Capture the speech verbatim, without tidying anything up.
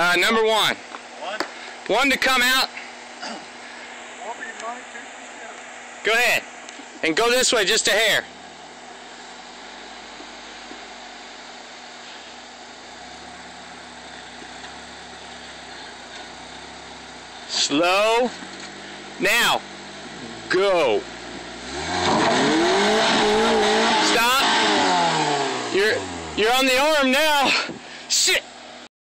Uh, number one. One. One to come out. Go ahead. And go this way just a hair. Slow. Now, go. Stop. You're you're on the arm now. Shit.